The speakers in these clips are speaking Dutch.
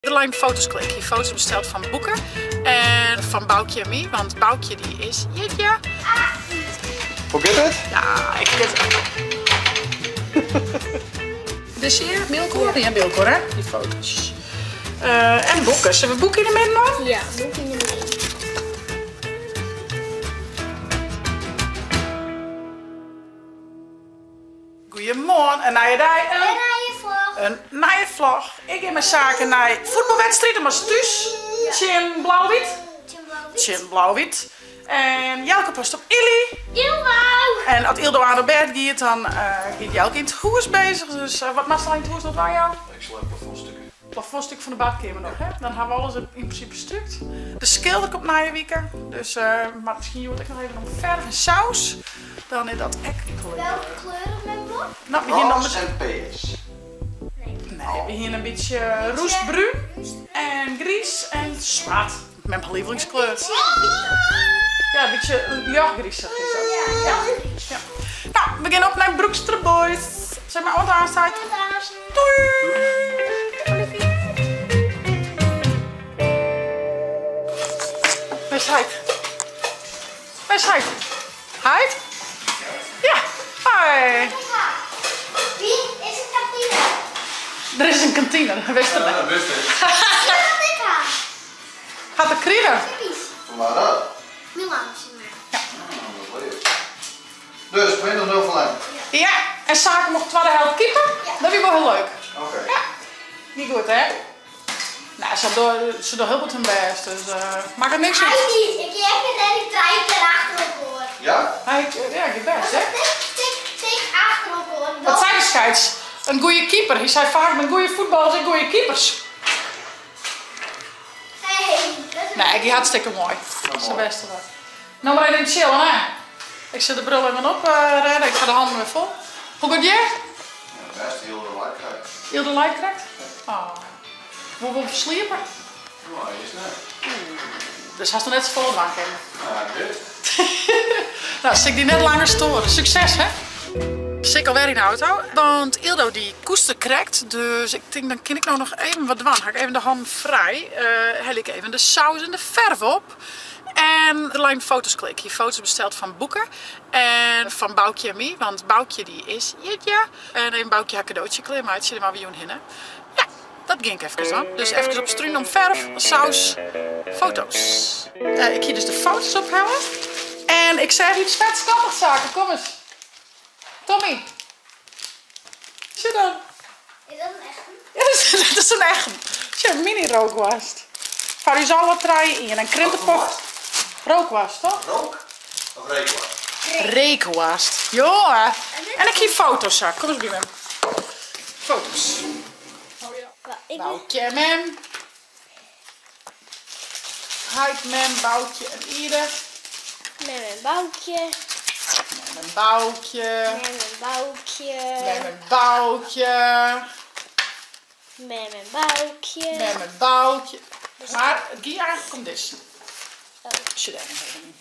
Online foto's klik. Je foto's besteld van Boeken en van Boukje en mij, want Boukje die is Jitje. Hoe gaat het? Ja, ik get het. Dus hier, Milko? Ja, Milko hè, die foto's. En Boeken. Zullen we Boeken in de midden nog? Ja, Boeken in de midden. Goedemorgen, een nieuwe dag. Een nieuwe vlog. Ik in mijn zaken naar voetbalwedstrijden, maar thuis. Tjen blauw-wit. Tjen blauw-wit. En Jelke post op Illy. En als Ildo aan de bed gaat, dan gaat Jelke in het huis bezig. Dus wat maakt er in het huis nog bij jou? Ik sla een plafondstukken. Plafondstuk van de badkamer nog, hè? Dan hebben we alles in principe stukt. De schilder komt na je weekend. Dus, maar misschien wordt ik nog even om verf en saus. Dan is dat echt kleur. Welke kleuren met blok? Nou, we beginnen Roze en PS. Nee, we beginnen een beetje roestbruin en gries en zwart. Mijn lievelingskleur. Ja, een beetje griezig is dat. Ja. Nou, we beginnen op naar Broekster Boys. Zeg maar, wat aanstaat. Doei! Waar is hij? Waar is hij? Hij? Ja, hoi. Wie is een kantine? Er is een kantine, wist het Ja, niet. dat wist ik. Gaat de kriegen? Maar dat. Milan, Dat leuk. Dus, 20-0 van lijn. Ja, en Saken mocht tweede helft keeper. Ja. Dat is wel heel leuk. Oké. Ja, niet goed hè? Nou, ze doen heel goed hun best, dus maakt er niks uit. Hij niet. Ik heb het en ik draai het keer achter elkaar. Ja? Ja, je best hè? Tik achter elkaar. Wat zijn de scheids? Een goede keeper. Hij zei vaak met goede voetballers en goede keepers. Nee, die hartstikke mooi. Dat is de beste wat. Nou maar even chillen hè. Ik zet de bril even op, redden. Ik ga de handen weer vol. Hoe gaat je? Ja, best heel de like krijgt. Heel de like krijgt? Oh. Hoe wil je sliepen? Nou, is net. Dus had je net z'n volle bank hebben. Ja, dit. Nou, stik die net langer storen. Succes hè? Ik alweer in de auto, want Ildo die koester krijgt, dus ik denk dan kan ik nou nog even wat doen. Ga ik even de hand vrij, hel ik even de saus en de verf op. En de lijn foto's klik. Je foto's besteld van Boeken en van Boukje en mij, want Boukje die is Jitje. En een Boukje haar cadeautje klem uit, zit er maar weer in. Ja, dat ging ik even dan. Dus even op struin om verf, saus, foto's. Ik hier dus de foto's ophellen. En ik zeg iets vets zaken, kom eens. Tommy. Zit dan. Is dat een echte? Ja, dat is een echt. Tja, mini rookwast. Waar is alle treien in. En krentenpot. Rookwast, toch? Rook? Of rekenwaard? Rekenwast. Ja. En ik hier foto's, zak. Kom eens bij me. Foto's. Oh ja. Boukje en Mem. Huid, Mem, Boukje en Ide. Met mijn boutje. Met een Boukje. Met mijn boutje. Met een Boukje. Met mijn boutje. Met een Boukje. Maar het gaat eigenlijk om dit. Zit er nog even in.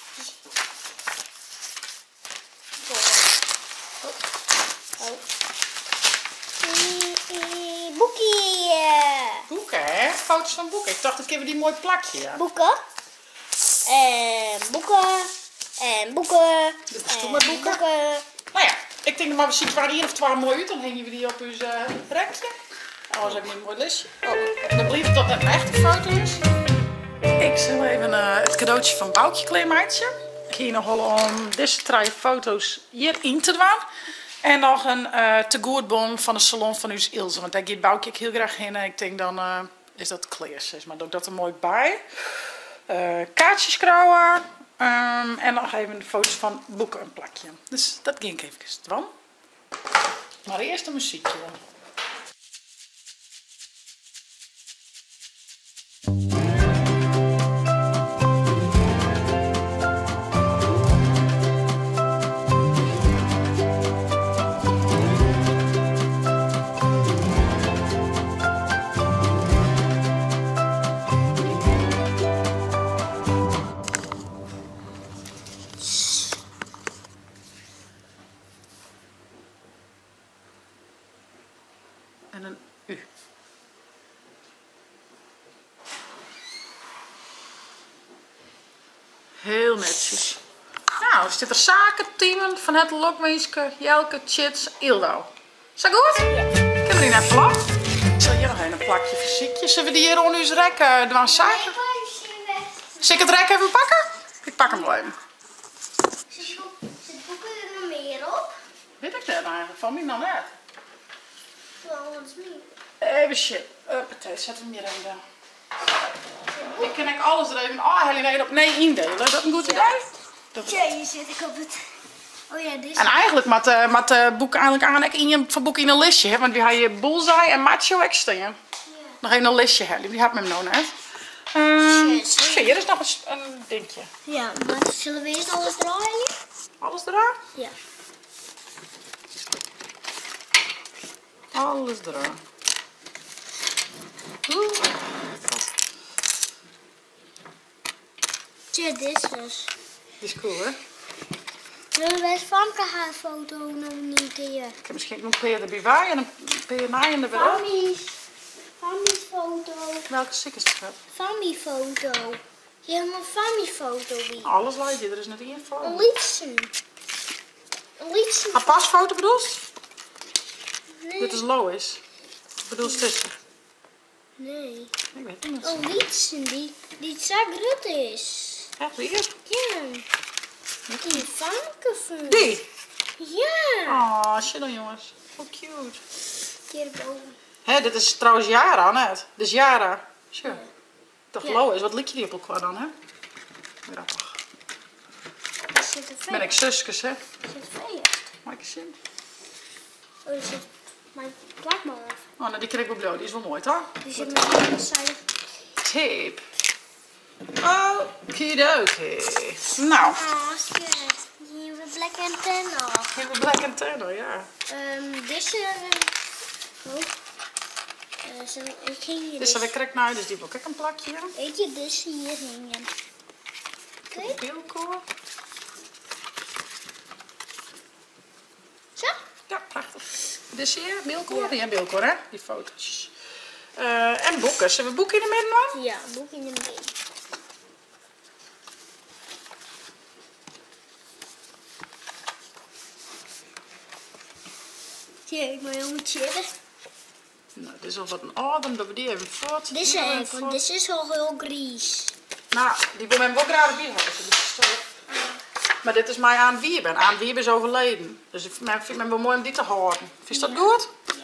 Boekie. Boeken, hè? Foto's van Boeken. Ik dacht, ik heb die mooi plakje. Ja. Boeken. En boeken. En boeken. Dit is toen met boeken. Boeken. Nou ja, ik denk dat maar we zien waar 1 of 2 mooi uit. Dan hangen we die op ons rekje. Anders heb je een mooi listje. Oh, dan blijft het dat net een echte foto is. Ik zal even het cadeautje van Boukje kleemaatje. Ik hier nog wel om deze 3 foto's hierin te doen. En nog een tegoedbon van de salon van uw Ilse. Want daar gaat Boukje ik heel graag heen. En ik denk dan is dat kleers. Maar doe ik dat er mooi bij. Kaartjes krouwen. En nog even de foto's van Boeken een plakje. Dus dat ging ik even doen. Maar eerst een muziekje. Heel netjes. Nou, er zitten zakenteamen van het Lokwenske, Jelke, Chits, Ildo. Is dat goed? Ja. Ik heb er niet even lang. Ik zal hier nog een plakje fysiekje. Zullen we die hier onder ons rek doen zaken? Zal ik het rek even pakken? Ik pak hem wel even. Zit boeken er nog meer op? Weet ik dat eigenlijk van mij nog net. Volgens mij. Even shit. Partij, zet hem hier in. Ik kan eigenlijk alles er even. Oh, Helene, op nee indelen. Dat is een goed idee. Tja, hier zit ik op het... Oh ja, dit is... En eigenlijk moet het boek eigenlijk aan in je boek in een listje, hè? Want die had je bullseye en macho extra. Ja. Nog even een listje, hè? Die had me hem nou net. Hier is nog een dingetje. Ja, maar zullen we eerst alles draaien? Alles eraan? Ja. Alles eraan. Oeh. Tja, dit is dus... Die is cool, hè? Zullen we eens Famke haar foto nog niet hier? Ik heb misschien nog een erbij bij en een PNA in de wel. Fami's foto. Welke ziek is het? Fami-foto. Je hebt een Fami-foto bij. Alles laat je, er is net één Een foto. liedje. Een liedje. Een pasfoto bedoel je? Nee. Dit is Lois. Bedoel je tussen? Nee. Ik weet het niet. Een liedje die zagrut is. Echt weer? Ja. Die Famke van. Die? Ja. Oh, shit dan jongens. Hoe cute. Hierboven. Hé, dit is trouwens Yara net. Dit is Yara. Sure. Toch Ja. Lois, wat lik je die op elkaar dan, hè? Grappig. Er zit een Ben ik zusjes, hè? Er zit vee. Maak je zin? Oh, er zit mijn plakman af. Oh, nou die kreeg ik wel blauw. Die is wel mooi, toch? Die zit met een zijde. Tape. Okidoki. Nou, Ah, shit. Hier hebben we Black Antenna. hebben we Black Antenna, ja. Deze... ik ging hier Dit is weer correct naar, dus die wil ik een plakje. Weet je, dus hier hingen. Kijk, Beelkoor. zo. Ja, prachtig. Dit is hier, Beelkoor. Ja, Beelkoor, hè? Die foto's. En boeken. Zullen we boeken in de midden dan? Ja, boek in de midden. Zie ik maar helemaal chillen. Nou, dit is al wat een adem, dat we die even voort. Dit is eigenlijk, want dit is al heel gries. Nou, die wil mijn ook graag bij hebben. Dus maar dit is mij aan Wieben. Aan Wieben is overleden. Dus ik vind het wel mooi om die te houden. Vind je dat goed? Ja.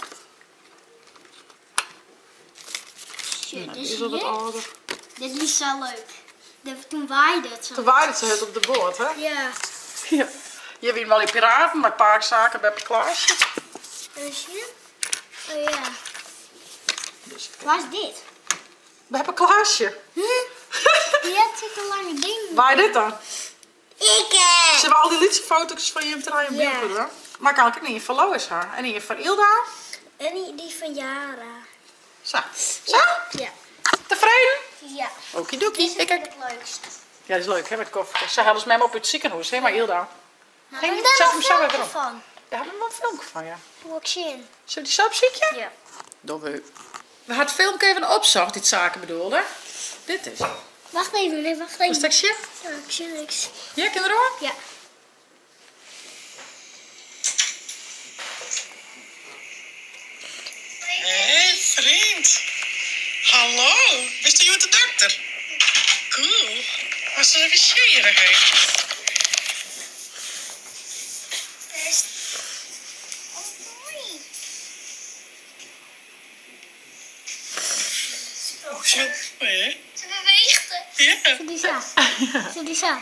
Shit, Nou, dus die is al wat hier, ouder. dit is wel leuk. Toen waaide het zo. Toen waaide ze het op de boot, hè? Ja. Ja. Je weet wel die piraten, bij Parkzaken, bij Klaasje. Dus hier. Oh ja. Dus, Waar is dit? we hebben Klaasje. Die heeft zulke lange dingen. Waar is dit dan? Ik Ze hebben al die liedjesfoto's van je in trein en Ja. beelden. Maar kan ik het niet van Lois haar. En hier van Ilda. En die van Yara. Zo. Zo? Ja. Tevreden? Ja. Okidoki. Dit is Ik het leukste. Ja, dat is leuk, hè, met koffie. Ze hadden ze met me op het ziekenhuis, hè, maar Ilda. Nou, Geen- heb je zet daar hem een zo weer filmpje erop. van? Daar hebben we wel een filmpje van, ja. Hoe ik zien. Zullen we die zo op ziekje? Ja. Dat we. We hadden het filmpje even opzocht, dit zaken bedoelde. Dit is. Wacht even, nee, wacht Een even. stukje. Ja, ik zie niks. Ja, kinderen hoor? Ja. Hé, vriend. Hallo, wist je de dokter? Cool. Was er even scheren, hè? Oh, zo mooi, hè? Ze beweegt het. Ja. Zo die zo. Zo die zo.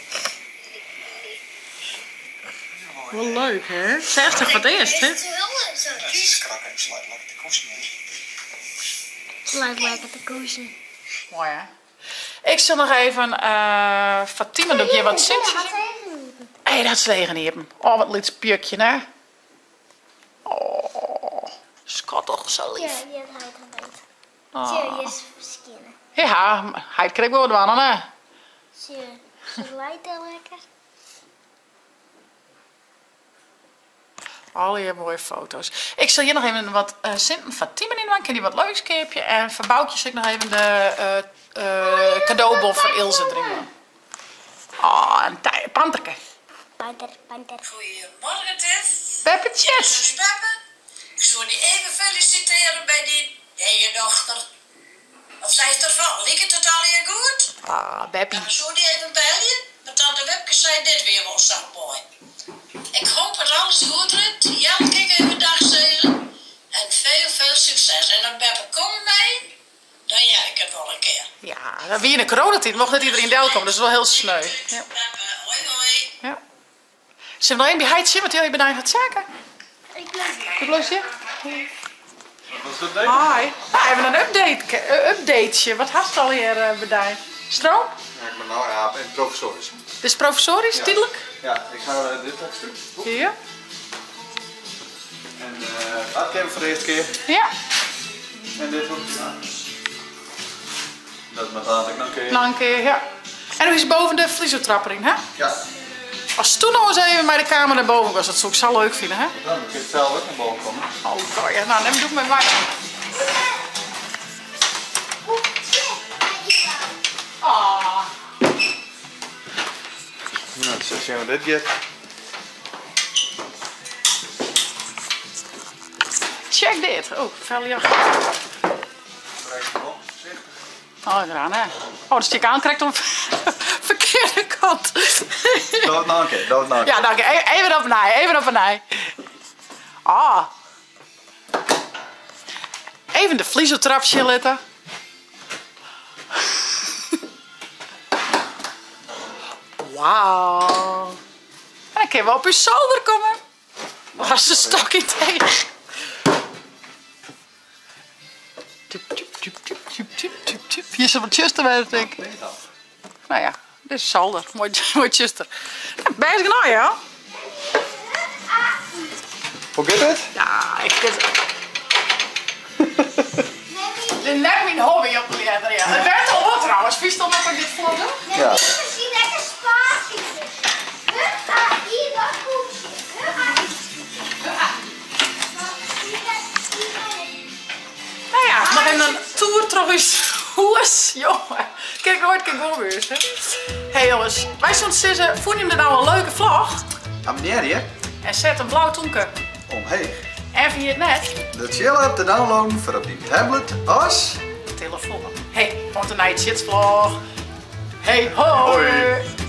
Wel leuk, hè? Zeg toch wat eerst, hè? Strak en sluit lekker de kosten in. Sluit lekker te kozen. Mooi, hè? Ik zal nog even Fatima doe ik je wat zit. Hé, dat is regen hier. Oh, wat liet pukje, hè? Oh, schattig, zo Ja, lief. die had hij geweten. Oh. Serieus skinnen. Ja, hij kreeg wel wat aan, hè? Ze lijkt heel lekker. Al je mooie foto's. Ik zal hier nog even wat Sint Fatima in maken. Die wat leuks keepje. En voor Boukje zal ik nog even de cadeaubon van Ilse drinken. een panterke. Panter. Goedemorgen, Tiff. Peppetjes. Zus Peppe. Ik zou die even feliciteren bij die je dochter. Of zij is ervan? Liep het al hier goed? Ah, Beppie. Dan zou die even bellen. Want tante Webke zei dit weer wel zo mooi. Ik hoop dat alles goed runt. Jan, kijk even dag zeggen. En veel succes. En dan Beppe, kom mee. Dan jij ik het wel een keer. Ja, wie in de coronatijd mocht net iedereen deel komen. Dat is wel heel sneu. Ja. Beppe, hoi. Ja. Zullen we nog één behind zien wat jullie beneden gaat zeggen? Ik blijf. Wat bloos je? Wat is dat ding? Hi. Nou, even een updateje. Wat had je al hier beneden? Stroom? Ja, ik ben nou ja, en professorisch. Dit is professorisch, Ja. tijdelijk? Ja, ik ga dit stuk. Hier. En dat keer voor de eerste keer. Ja. En dit ook. Ja. Dat mag later nog een keer. Nog een keer, ja. En nog eens boven de vliezotrappering, hè? Ja. Als toen nog eens even bij de kamer naar boven was, dat zou ik zo leuk vinden, hè? Dan kun je het zelf ook naar boven komen. Oh, God, ja. Nou, dan doe ik met mij. Ah. Nou, zo zien we dit keer. Check dit. Oh, fel jacht. Oh, gedaan, hè? Oh, dus je aankrijgt op verkeerde kant. Doe het nog een keer, Ja, dank je. Even op een ei, Ah. Even de vliezotrapje letten. Wauw. En dan kun je wel op je zolder komen. Waar is de stokje tegen? Hier is wat juster bij, denk ik. Nou ja, dit is zolder. Mooi juster. Ben je nou, ja? Hoe gaat het? Ja, ik vind het. Dit is net mijn hobby op de letter, ja. Het werd al wat trouwens. Wie stond nog op dit vlog? Ja. Misschien lekker spatie. Hier, dat koekje. Nou ja, nog even een tour trouwens. Hoe is, jongen. Kijk nooit, kijk wel weer eens, hè. Hey jongens, wij zouden zeggen, vonden jullie nou een leuke vlog? Abonneer je. En zet een blauw tonken. Omheen. En vind je het net? De chill app te downloaden voor op die tablet als... Telefoon. Hey, want een night shit vlog. Hey, hoi. Hoi.